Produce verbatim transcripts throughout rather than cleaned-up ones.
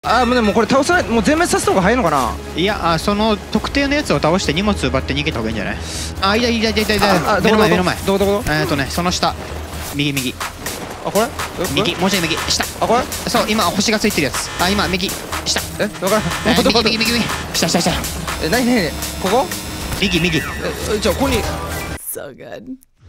ああ、もうでもこれ倒さない、もう全滅させた方が早いのかな。 いや、あ、その特定のやつを倒して荷物奪って逃げた方がいいんじゃない？あ、いたいたいたいたいた。目の前目の前。 どこどこ？ えっとね、その下。右右。 あ、これ？ 右、もうちょい右。下。 あ、これ？ そう、今星がついてるやつ。あ、今右。下。 え、わからん。 右右右右。下下下。 え、なになに？ここ？ 右右。 え、じゃあここに。 So good.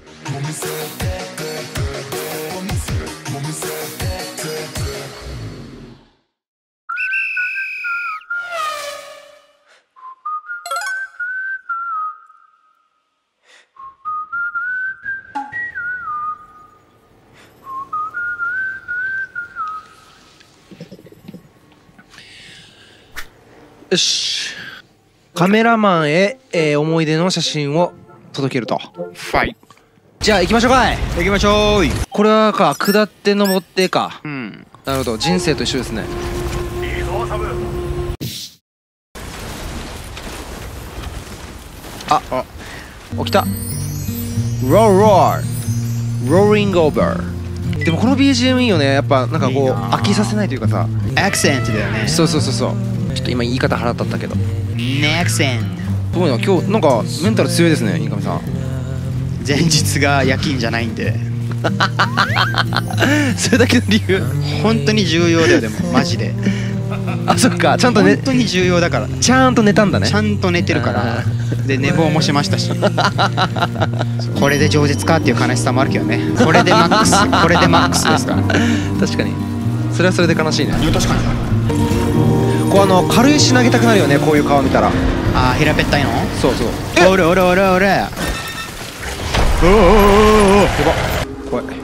よし、カメラマンへ、えー、思い出の写真を届けると。 ファイ。 じゃあ行きましょうかい。 行きましょう。 これはか、下って登ってか。 うん。 なるほど、人生と一緒ですね。あ、あ、起きた。ローローローリングオーバー。でもこの ビージーエム いいよね。やっぱなんかこう飽きさせないというかさ。 アクセントだよね。 そうそうそうそう。ちょっと今言い方腹立ったけど。 ネクセン。 すごいな、今日なんかメンタル強いですね、インカミさん。 前日が夜勤じゃないんで。 それだけの理由。 本当に重要だよ、でもマジで。 あ、そっか、ちゃんとね、 本当に重要だから。 ちゃんと寝たんだね。 ちゃんと寝てるから。で、寝坊もしましたし。これで饒舌かっていう悲しさもあるけどね。これでマックス、これでマックスですから。 確かに。それはそれで悲しいね。 確かに。 こうあの軽石投げたくなるよね、こういう顔見たら。 あー、平べったいの。 そうそう。 おれおれおれおれ。 おおおおおお。やば。怖い。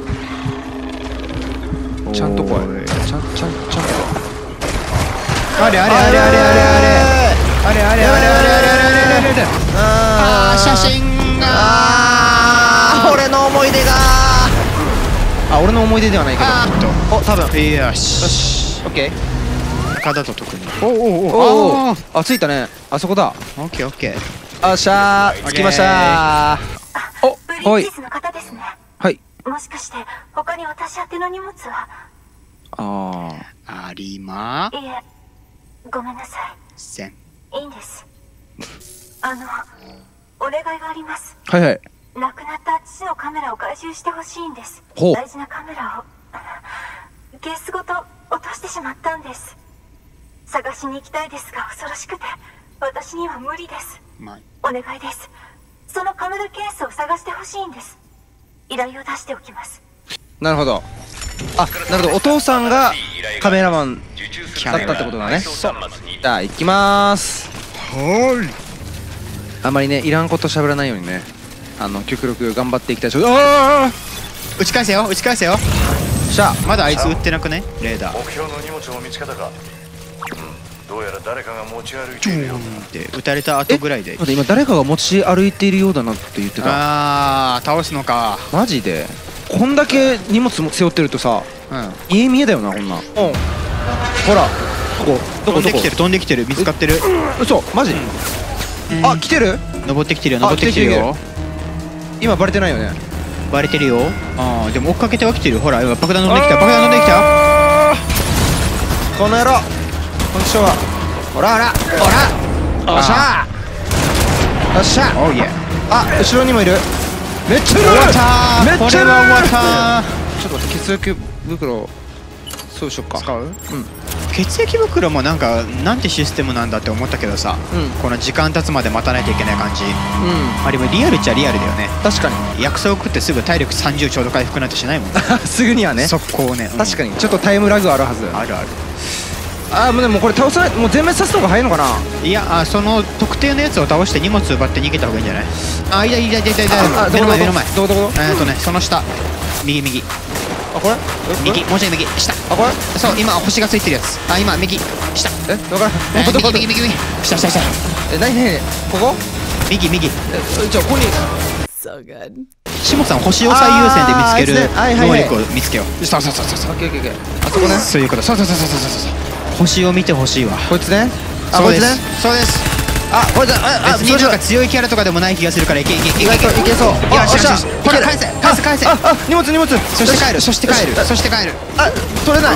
ちゃんと怖い。ちゃんちゃんちゃんと。 あれあれあれあれあれあれあれあれあれあれあれあれあれあれ。ああ、写真が。 ああ、俺の思い出が。あ、俺の思い出ではないけど。お、多分。 よし。 よし。オッケー。 赤だと特に。 おおおお。あ、着いたね。あそこだ。 オッケーオッケー。よっしゃー。着きましたー。お、 ブリッジズの方ですね。 はい。 もしかして他に私宛ての荷物は？ ああ。ありまいえ、ごめんなさせん。 い。いいんです。あの、お願いがあります。 はいはい。 亡くなった父のカメラを回収してほしいんです。 ほう。 大事なカメラをケースごと落としてしまったんです。探しに行きたいですが恐ろしくて私には無理です。 まお願いです。そのカメラケースを探してほしいんです。依頼を出しておきます。 なるほど。あ、なるほど。お父さんがカメラマンだったってことだね。そう。じゃあ行きまーす。 はい。 あんまりね、いらんこと喋らないようにね、あの極力頑張っていきたい。ああ、 打ち返せよ、打ち返せよ。 しゃ。 まだあいつ撃ってなくね、レーダー。 目標の荷物を見つけたか。どうやら誰かが持ち歩いているようだ。 で撃たれた後ぐらいで。 待って、今誰かが持ち歩いているようだなって言ってた。 ああ、倒すのか。 マジでこんだけ荷物も背負ってるとさ、 うん、 家見えだよな、こんな。うん、ほら、ここどこどこ。 飛んできてる、飛んできてる、見つかってる。 嘘、マジ。あ、来てる。 登ってきてるよ、登ってきてるよ。 今バレてないよね。 バレてるよ。ああ、でも追っかけては来てるよ。ほら、今爆弾飛んできた、爆弾飛んできた。 この野郎、こんにちは。ほらほらほら、おっしゃー、よっしゃ。 おいえ。 あ、後ろにもいる。めっちゃいる。めっちゃいる。ちょっと待って、血液袋そうしよっか。 使う？ うん。 血液袋もなんかなんてシステムなんだって思ったけどさ、 うん、 この時間経つまで待たないといけない感じ。うん。 あれもリアルっちゃリアルだよね。 確かに。 薬草を食ってすぐ体力さんじゅうちょうど回復なんてしないもん。 すぐにはね。 速攻ね。 確かにちょっとタイムラグあるはず。 あるある。 ああ、もうでもこれ倒さない、もう全滅させた方が早いのかな。 いや、あ、その特定のやつを倒して荷物奪って逃げた方がいいんじゃない？あ、いやいやいやいやいや、目の前目の前。 どこどこ？ えっとね、その下。右右。 あ、これ？ 右、もうちょい右。下。 あ、これ？ そう、今星がついてるやつ。あ、今右。下。 え、わからん。 右右右右。下下下。 え、なになに？ここ？ 右右。 え、じゃあここに。 So good. 下さん、星を最優先で見つける能力を見つけよう。そうそうそうそう。 オッケーオッケーオッケー。あそこね。 そういうこと。そうそうそうそうそう。星を見てほしいわ。 こいつね。 あ、こいつね。そうです。 あ、こいつ、あ、 別になんか強いキャラとかでもない気がするから、いけいけいけいけ。 意外といけそう。 よしよしよし。ほら、返せ返せ返せ。 あ、あ、荷物荷物。 そして帰る、そして帰る、そして帰る。 あ、取れない。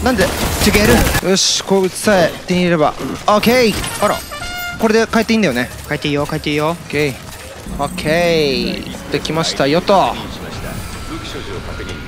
なんでつげる。 よし、鉱物さえ手に入れればオッケー。 あら、 これで帰っていいんだよね。 帰っていいよ帰っていいよ。 オッケーオッケーできましたよと。 武器所持を確認。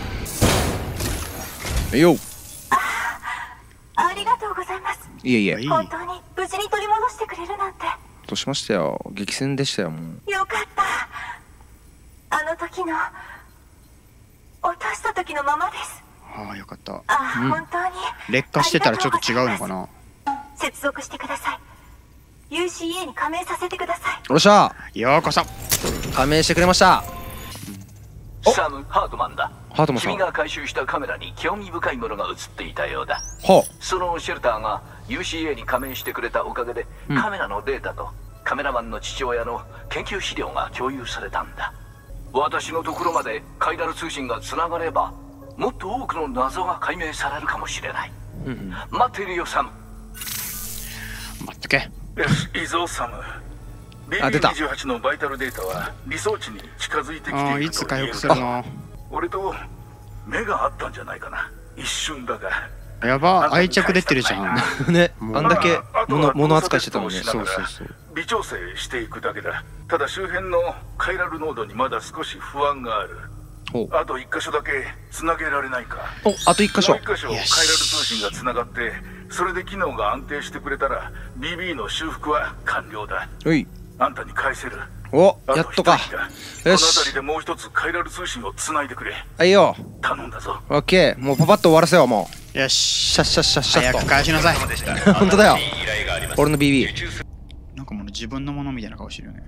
よっ、 ありがとうございます。 いえいえ。 いい。 本当に無事に取り戻してくれるなんて。 どうしましたよ。激戦でしたよもう。 よかった。あの時の落とした時のままです。 ああよかった。 あ、 うん本当に劣化してたらちょっと違うのかな。 接続してください。 ユーシーエー に加盟させてください。 よっしゃ、 ようこそ。 加盟してくれました。 サム・ハートマンだ。 ハートマンさん。 君が回収したカメラに興味深いものが映っていたようだ。 はそのシェルターが ユーシーエー に加盟してくれたおかげで、 うんカメラのデータとカメラマンの父親の研究資料が共有されたんだ。私のところまでカイラル通信がつながれば、もっと多くの謎が解明されるかもしれない。 うんうん、 待っているよサム。 待っとけ。 よし、いいぞサム。 あ、出た。 ビービーにじゅうはち のバイタルデータは理想値に近づいてきているとああいつ回復するの。 俺と目があったんじゃないかな、一瞬だが。 やば、愛着出てるじゃん。 ね、あんだけ物物扱いしてたもんね。 そうそうそう。微調整していくだけだ。ただ周辺のカイラルノードにまだ少し不安がある。 おあと一箇所だけつなげられないか。 お、あと一箇所。 もう一箇所カイラル通信がつながって、それで機能が安定してくれたら ビービー の修復は完了だ。 おい、 あんたに返せる。 お、 あやっとか。 一人だ。 よこのし辺りでもう一つカイラル通信をつないでくれ。 はいよ。 頼んだぞ。 オッケー、もうパパッと終わらせようもう。 よし、 シャッシャッシャッシャッ早く返しなさい。 と。本当だよ。俺の ビービー。 なんかもう自分のものみたいな顔してるよね。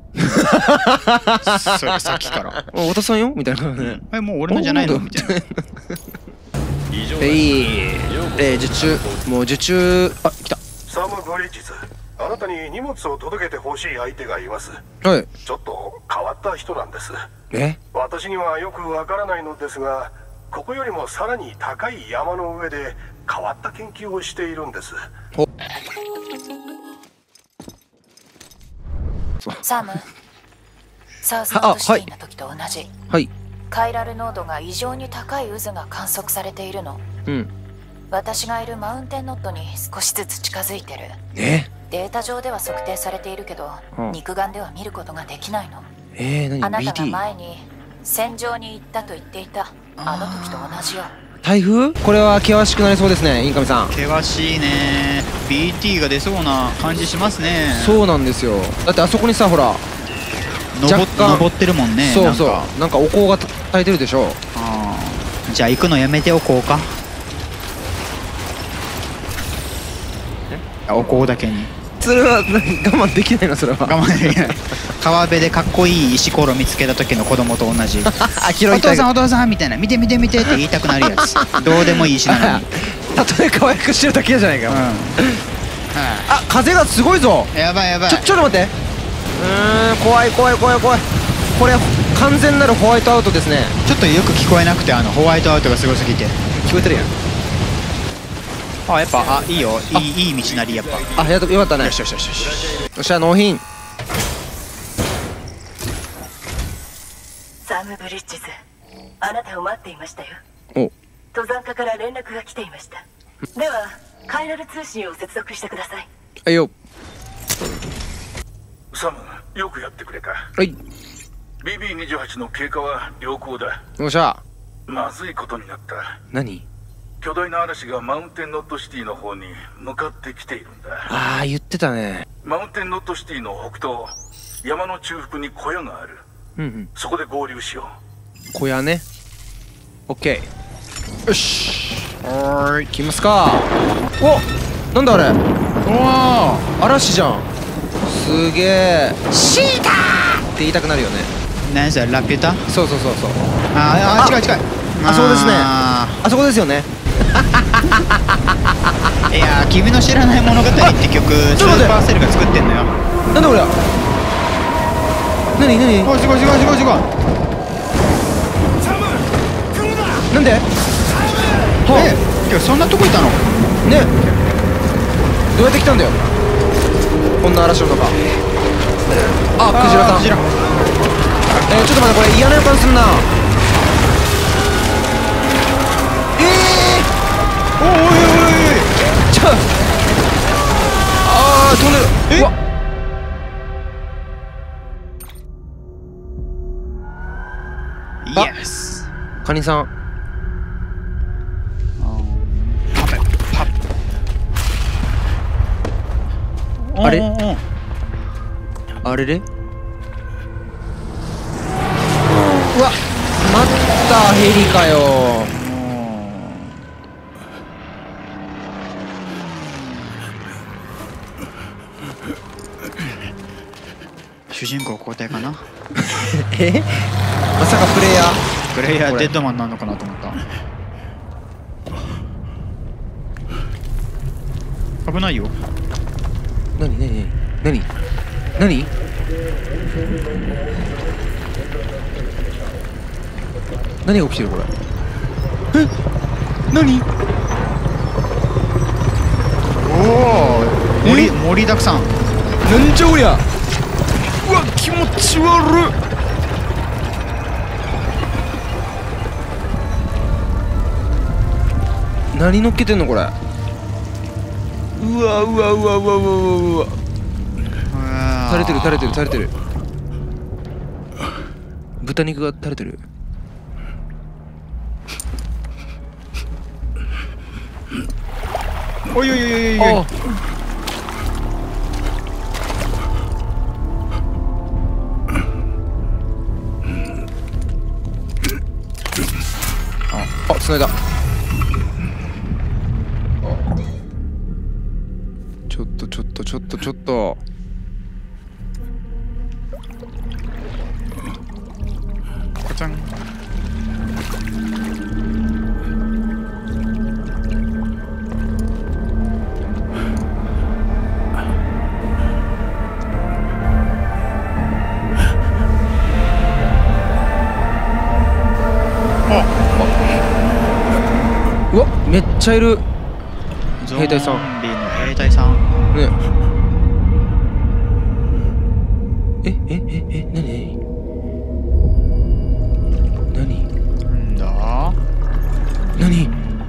それさっきからお、おたさんよみたいなね。 え、もう俺のじゃないのみたいな。 えい、えー、受注、もう受注、あ、来た。 サム・ブリッジズ、あなたに荷物を届けてほしい相手がいます。 はい。 ちょっと変わった人なんです。 え、 私にはよくわからないのですが、ここよりもさらに高い山の上で変わった研究をしているんです。 ほ、 サム、サウスノードシティの時と同じ、 はい。 カイラル濃度が異常に高い渦が観測されているの。 うん。 私がいるマウンテンノットに少しずつ近づいてる。 え、 データ上では測定されているけど、 うん、 肉眼では見ることができないの。 えー、 あな何たがビーティー？ 前に戦場に行ったと言っていたあの時と同じよ。 台風？これは険しくなりそうですね、インカミさん。 険しいね。 ビーティー が出そうな感じしますね。 そうなんですよ。だってあそこにさ、ほら登登ってるもんね。 そうそう、 なんかなんかお香が焚いてるでしょ。 あー、じゃあ行くのやめておこうか。え、お香だけにそれは我慢できないの、それは。 我慢できない。川辺でかっこいい石ころ見つけた時の子供と同じ。 あ、拾おいたい。 父さんお父さんみたいな、見て見て見てって言いたくなるやつ。どうでもいい石なのに。 たとえ可愛くしてるだけじゃないかよ。 うん、 あ、風がすごいぞ。 やばいやばい。 ちょちょっと待って。うーん、怖い怖い怖い怖い。これ完全なるホワイトアウトですね。 ちょっとよく聞こえなくて、あのホワイトアウトがすごすぎて。 聞こえてるやん。 あ、やっぱ、あ、いいよ、いい、いい道なり、やっぱ。 あ、やっとよかったね。 よしよしよしよし。 よっしゃ、納品。 サム・ブリッジズ、あなたを待っていましたよ。 お、 登山家から連絡が来ていました。ではカイラル通信を接続してください。 はいよ。 サム、よくやってくれた。 はい。 ビービーにじゅうはち の経過は良好だ。 よっしゃ。 まずいことになった。 何？ 巨大な嵐がマウンテンノットシティの方に向かってきているんだ。 ああ、言ってたね。 マウンテンノットシティの北東、山の中腹に小屋がある。 うんうん。 そこで合流しよう。小屋ね。オッケー。よし。はーい。来ますか。お、なんだあれ。おお、嵐じゃん。すげえ。シーターって言いたくなるよね。 何それ、ラピュタ？ そうそうそうそう。 あーあー、近い近い。 あ、そうですね。 ああそこですよね。 いやー、君の知らない物語って曲、スーパーセルが作ってんのよ。 なんだこれ。何何。 おい、すごいすごいすごいすごい。 なんで。 え、今日そんなとこいたの？ ね。どうやって来たんだよ、こんな嵐の中。あ、クジラさん。 クジラ。 えー、ちょっと待って、これ嫌な予感すんな。えー、 おいおいおいおい。 ちょあー飛んでる。 えうわイエス。 カニさん。 パペパあれおーおーあれれうわまたヘリかよ。 主人公交代かな。 えまさかプレイヤープレイヤこれーデッドマンなのかなと思った。危ないよ。 なになになになに何が起きてるこれ。え何おお盛り盛りだくさん。 なんじゃおりゃ。うわ気持ち悪っ。何乗っけてんのこれ。うわうわうわうわうわうわうわ垂れてる垂れてる垂れてる。豚肉が垂れてる。 おいおいおいおいおい。 ああ繋いだ。ちょっとちょっとちょっとちょっとこちゃん。 うわめっちゃいる。兵隊さんゾンビの兵隊さん。 ねえええええなになになんだ。 なに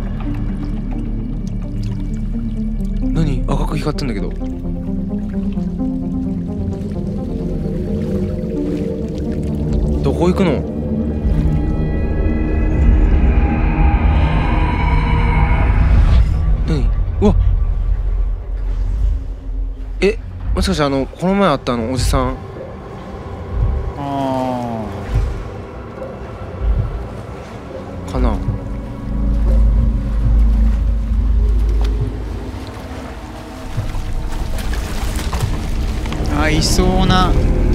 なに赤く光ってんだけど。どこ行くの。何うわえもしかしてあのこの前あったあのおじさん。 あかな。 あ合いそうな。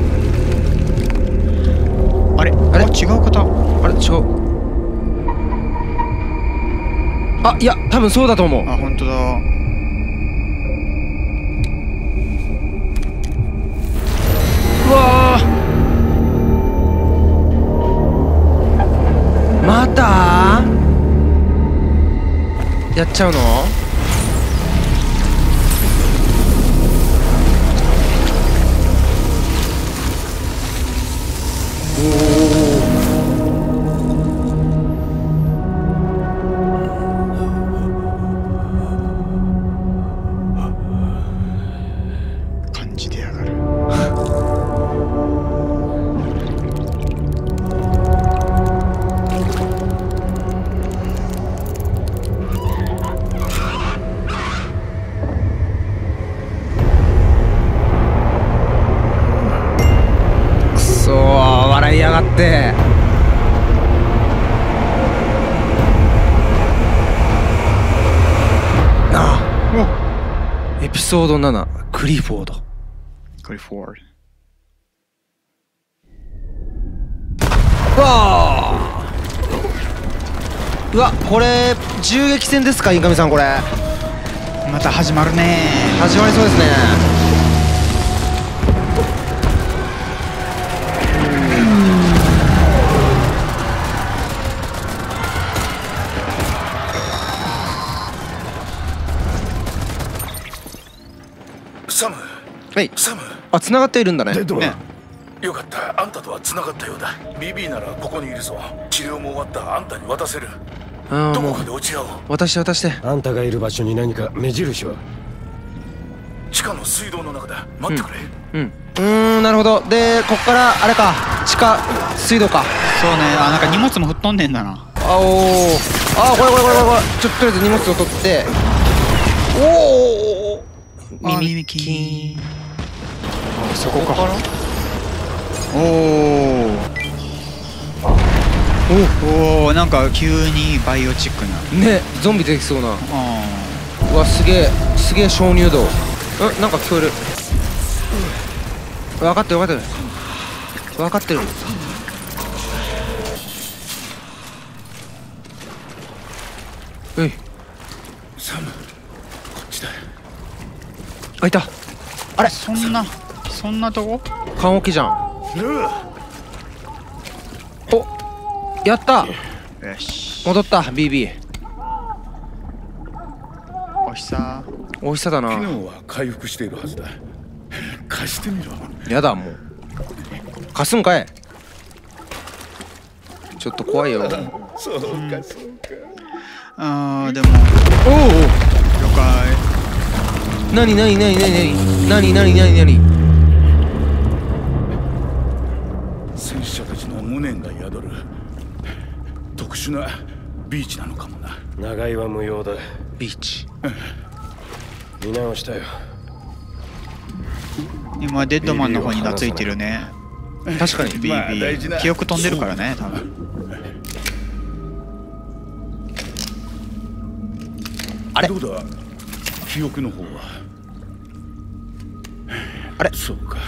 あれあれ違う方。 あれ違う。あいや多分そうだと思う。 あ本当だ。 うわーまたやっちゃうの。 感じてやがる。 くそー笑いやがって。ああエピソードななクリフォード。 クリフォード。 うわーうわこれ銃撃戦ですかインカミさん。これまた始まるね。 始まりそうですね。 サムはいサムあ繋がっているんだね。 デッドマン、 ねよかった。あんたとは繋がったようだ。ビビーならここにいるぞ。治療も終わった。あんたに渡せる。 ああもうどこかで落ち合おう。 渡して渡して。 あんたがいる場所に何か目印は？ 地下の水道の中だ。待ってくれ。 うんうーんなるほど。でこっからあれか地下水道か。 そうね。あ、なんか荷物も吹っ飛んでんだな。 あおーあーこれこれこれこれこれちょっととりあえず荷物を取って。おお耳キーン。 そこからおおおお、なんか急にバイオチックな。 ねゾンビ出てきそうな。 あうわすげえすげえ鍾乳洞。うんなんか聞こえる。分かってる分かってる分かってる。ういサム、こっちだ。 あいた。 あれ、そんなそんなとこ？ 棺桶じゃん。おやったよし。 戻った ビービー。 おひさ。 おいしさだな。 機能は回復しているはずだ。貸してみろ。 やだもう貸すんかい。ちょっと怖いよ。 そうかそうか。 あーでもおお了解。 なになになになになになになになになに。 戦士たちの無念が宿る特殊なビーチなのかもな。 長居は無用だ。 ビーチ見直したよ。 今デッドマンの方に懐いてるね。 確かに。 ビービまあ大事なー記憶飛んでるからね多分。 あれどうだ記憶の方は。 あれそうか。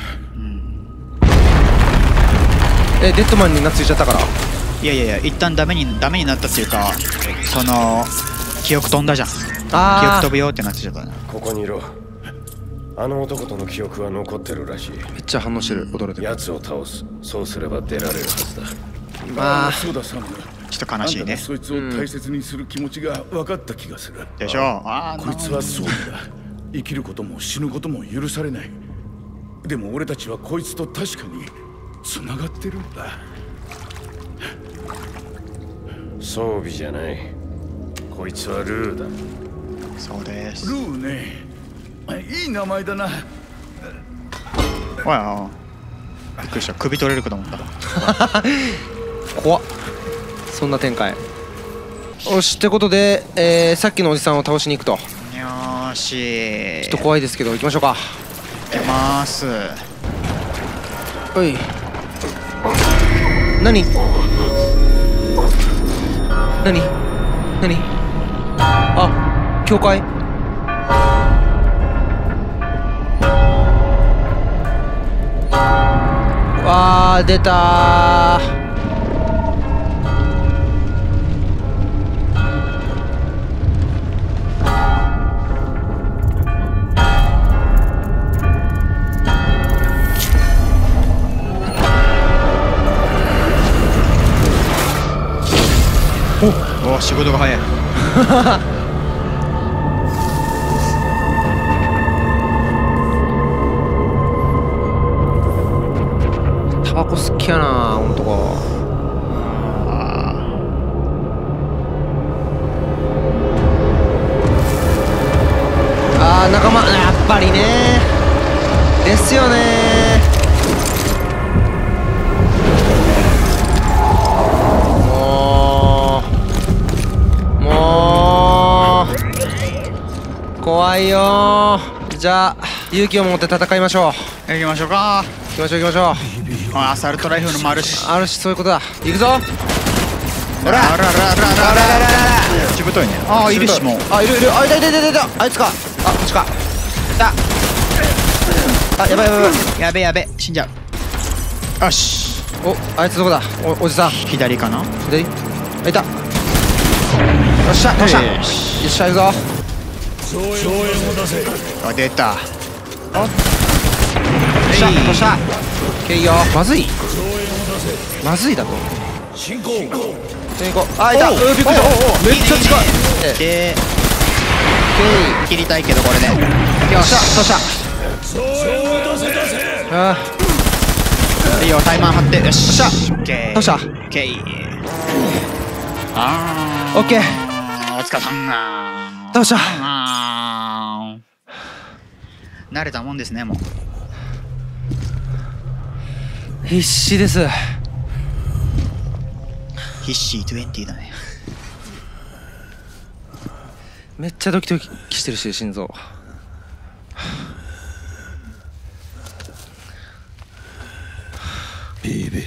えデッドマンに懐いちゃったから。 いやいやいや、一旦ダメにダメになったっていうか、その記憶飛んだじゃん。記憶あ飛ぶよってなってちゃったな。 ここにいろ。あの男との記憶は残ってるらしい。 めっちゃ反応してる。驚いてる。 奴を倒す。そうすれば出られるはずだ。 まあそうだサム。 ちょっと悲しいねあんたがそいつを大切にする気持ちが分かった気がする。 でしょ。ああ、 こいつはそうだ。生きることも死ぬことも許されない。でも俺たちはこいつと確かにつながってるんだ。 装備じゃない。こいつはルーだ。 そうです。 ルーね。いい名前だな。 おいおい、びっくりした。首取れるかと思った。 怖っ。そんな展開。よしってことで、えー、さっきのおじさんを倒しに行くと。 よーし。 ちょっと怖いですけど行きましょうか。 行きます。 おい何何何あ教会。わー出たー。 おお、仕事が早い。 タバコ好きやなほんとか。あー仲間やっぱりねですよね。もうもう怖いよー。じゃあ勇気を持って戦いましょう。 行きましょうか。 行きましょう行きましょう。 あ、アサルトライフルもあるし。 あるしそういうことだ。行くぞ。 ほらあらららららら。ちぶといね。ああ、いるしもう。 あいるいる。あいたいたいたいた。あいつか。あこっちか。だあやばいやばいやばい。 やべやべ、死んじゃう。よし。 おあいつどこだ。おおじさん左かな。 左。あいた。よっしゃどうした。よよっししゃ行くぞ。 あ、出た。 よっしゃどうした。けいよ。まずいまずいだと。進行進行。あいた。うーびっくりした。めっちゃ近い。えで、 けい切りたいけどこれで。 よっしゃどうした。あいいよ、タイマー張って。よっしゃ。 どうしたオッケー。オッケー。あオッケー。 お疲れさん。 倒した。 慣れたもんですね、もう。 必死です。 必死にじゅうだね。 めっちゃドキドキしてるし、心臓。 ビービー、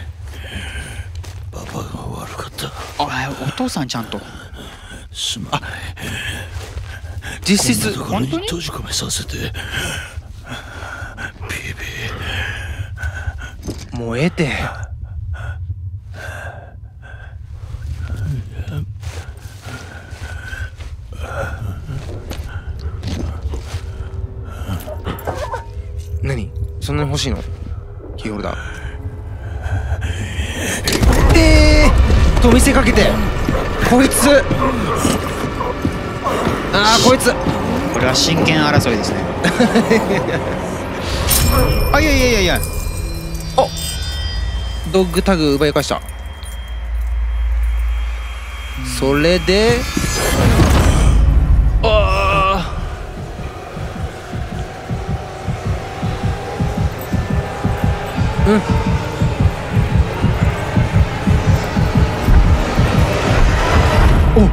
パパが悪かった。 あ、お父さんちゃんと。 すまない。 実質本当に閉じ込めさせて。ビービー。 もうええて。何？そんなに欲しいの？キーホルダー。ええー、と見せかけてこいつ。ああ、こいつ。 これは真剣争いですね。あ、いやいやいやいや。 お、ドッグタグ奪い返した。それで、ああ、うん。お、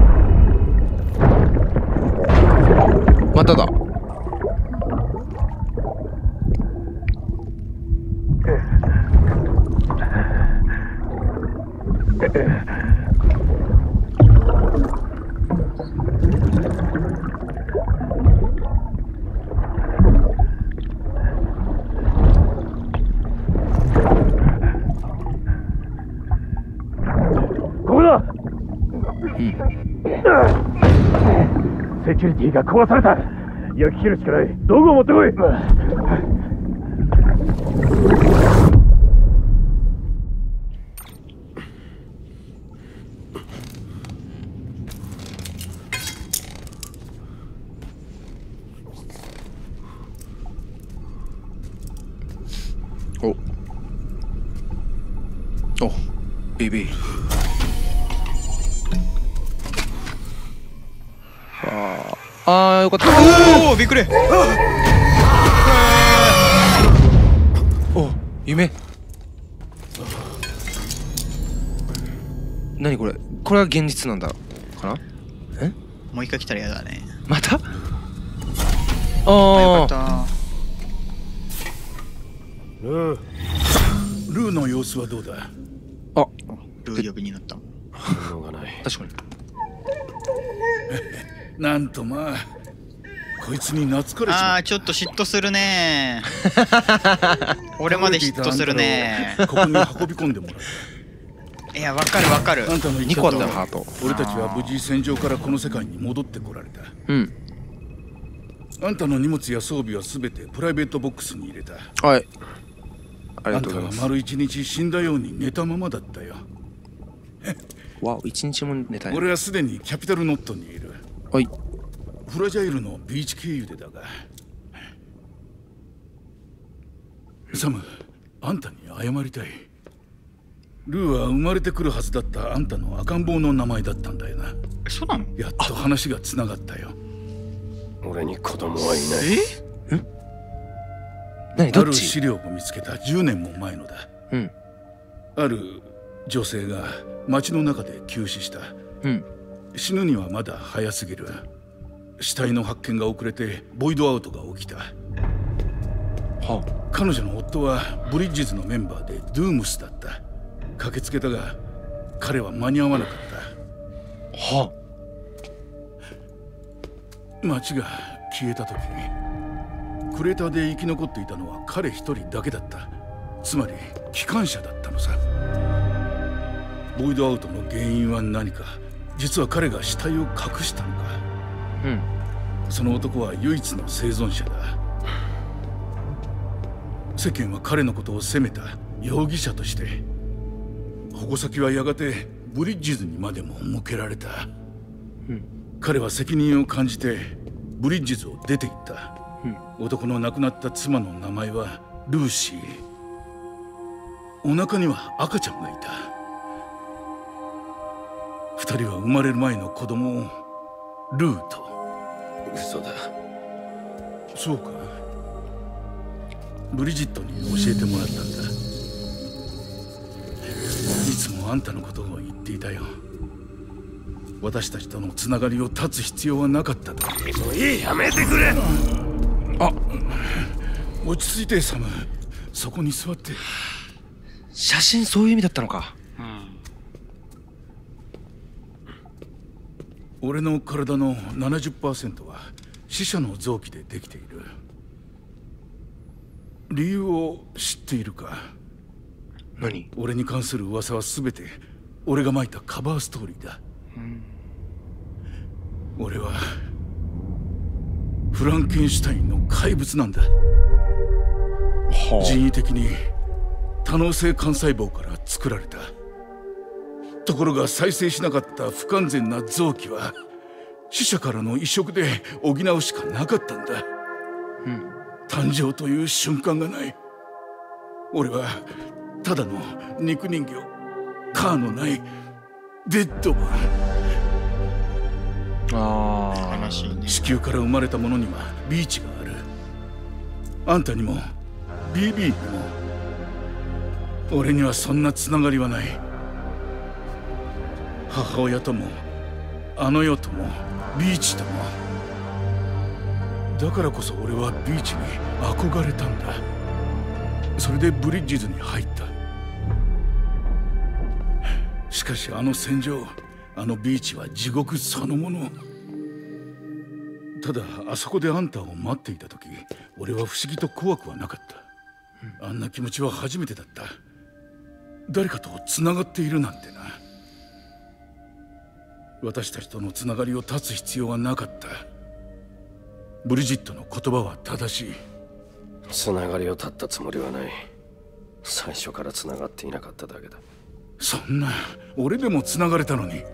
まただ。 セキュリティが壊された。焼き切るしかない。道具を持ってこい。 おお、ビビ。ああー、よかった。 おお、びっくり。 お、夢。何これ？これは現実なんだかな？え？ もう一回来たら嫌だね。 また？ああ、よあ。 かった。 ルールーの様子はどうだ？ あ、 ルー呼びになった。 反応がない。 確かに。 なんとまあ、こいつに懐かれちまう。 ああ、ちょっと嫉妬するね。俺まで嫉妬するね。 ここに運び込んでもらう。 いや、わかるわかる。 あんたの言いにこあ方ったよハート。 は、俺たちは無事戦場からこの世界に戻ってこられた。 うん。 あんたの荷物や装備はすべてプライベートボックスに入れた。 はい。ありあんたがとうございます。 は丸一日死んだように寝たままだったよ。 わお、一日も寝たい。 俺はすでにキャピタルノットにいる。 はい。 フラジャイルのビーチ経由でだが、サム、あんたに謝りたい。ルーは生まれてくるはずだったあんたの赤ん坊の名前だったんだよな。 そうなの？ やっと話がつながったよ。 俺に子供はいない。 え？ ある何どっち？ 資料を見つけたじゅうねんも前のだ。 うん。 ある女性が街の中で急死した。 うん。 死ぬにはまだ早すぎる。死体の発見が遅れてボイドアウトが起きた。 は彼女の夫はブリッジズのメンバーでドゥームスだった。駆けつけたが彼は間に合わなかった。 は街が消えた時、クレーターで生き残っていたのは彼一人だけだった。つまり機関車だったのさ。ボイドアウトの原因は何か。実は彼が死体を隠したのか。 うん。 その男は唯一の生存者だ。世間は彼のことを責めた容疑者として。矛先はやがてブリッジズにまでも向けられた。 うん。 彼は責任を感じてブリッジズを出て行った。 うん。 男の亡くなった妻の名前はルーシー。お腹には赤ちゃんがいた。 二人は生まれる前の子供をルーと。 嘘だ。 そうか。ブリジットに教えてもらったんだ。いつもあんたのことを言っていたよ。私たちとのつながりを断つ必要はなかったと。 もういい、やめてくれ。 あ、落ち着いてサム。そこに座って。 写真そういう意味だったのか。 うん。 俺の体の ななじゅっパーセント は死者の臓器でできている。理由を知っているか？ 何？ 俺に関する噂は全て俺がまいたカバーストーリーだ。うん、俺はフランケンシュタインの怪物なんだ。人為的に多能性幹細胞から作られた。ところが再生しなかった不完全な臓器は死者からの移植で補うしかなかったんだ。うん、誕生という瞬間がない。俺はただの肉人形、カーのないデッドマン。 ああ、悲しいね。 地球から生まれた者にはビーチがある。あんたにも ビービー にも。俺にはそんなつながりはない。母親ともあの世ともビーチとも。だからこそ俺はビーチに憧れたんだ。それでブリッジズに入った。しかしあの戦場、あのビーチは地獄そのもの。ただあそこであんたを待っていた時、俺は不思議と怖くはなかった。あんな気持ちは初めてだった。誰かとつながっているなんてな。私たちとのつながりを断つ必要はなかった。ブリジットの言葉は正しい。 つながりを断ったつもりはない。最初からつながっていなかっただけだ。 そんな、俺でもつながれたのに。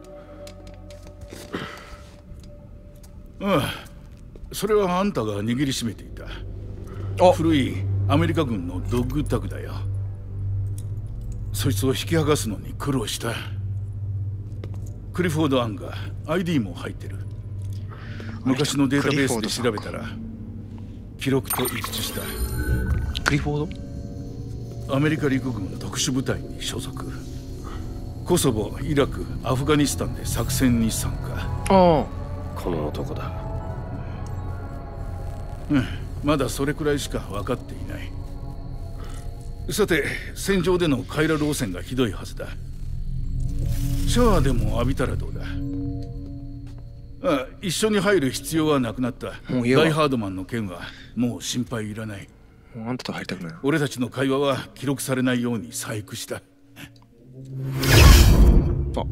ああ、それはあんたが握りしめていた古いアメリカ軍のドッグタグだよ。そいつを引き剥がすのに苦労した。クリフォード・アンガー アイディー も入ってる。昔のデータベースで調べたら記録と一致した。 クリフォード？アメリカ陸軍特殊部隊に所属。コソボ、イラク、アフガニスタンで作戦に参加。 ああ、 この男だ。 うん、まだそれくらいしか分かっていない。さて、戦場でのカイラ漏染がひどいはずだ。シャワーでも浴びたらどうだ？ああ、一緒に入る必要はなくなった。ダイハードマンの件はもう心配いらない。 もうあんたと入りたくない。 俺たちの会話は記録されないように細工した。 あ、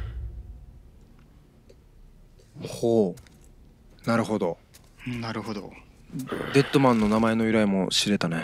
ほう、なるほど。 なるほど。 デッドマンの名前の由来も知れたね。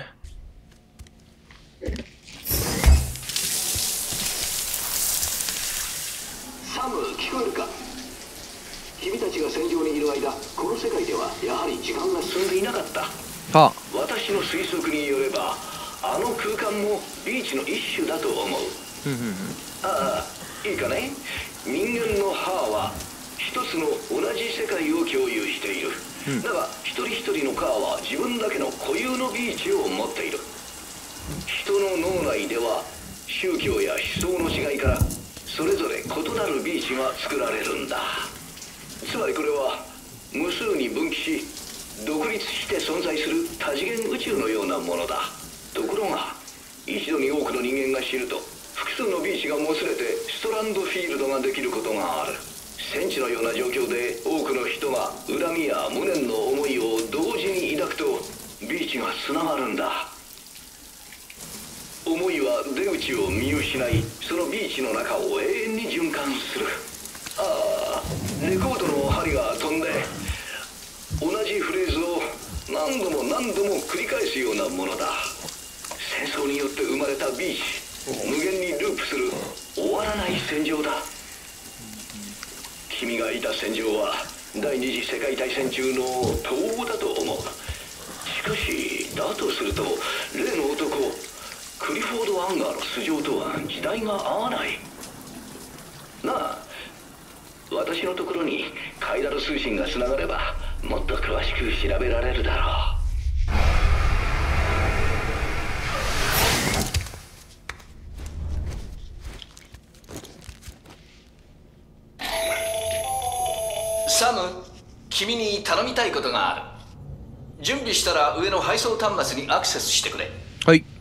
サム、聞こえるか？君たちが戦場にいる間、この世界ではやはり時間が進んでいなかった。 ああ、 私の推測によれば、あの空間もビーチの一種だと思う。ああ、いいかね。人間の歯は一つの同じ世界を共有している。うん、だが一人一人のカーは自分だけの固有のビーチを持っている。人の脳内では宗教や思想の違いからそれぞれ異なるビーチが作られるんだ。つまりこれは無数に分岐し独立して存在する多次元宇宙のようなものだ。ところが一度に多くの人間が知ると複数のビーチがもつれてストランドフィールドができることがある。戦地のような状況で多くの人が恨みや無念の思いを同時に抱くとビーチがつながるんだ。思いは出口を見失いそのビーチの中を永遠に循環する。ああ、レコードの針が飛んで同じフレーズを何度も何度も繰り返すようなものだ。戦争によって生まれたビーチ、無限にループする終わらない戦場だ。君がいた戦場は第二次世界大戦中の東欧だと思う。しかしだとすると例の男クリフォード・アンガーの素性とは時代が合わないなあ。 私のところにカイダル通信がつながればもっと詳しく調べられるだろう。 サム、君に頼みたいことがある。準備したら上の配送端末にアクセスしてくれ。 はい。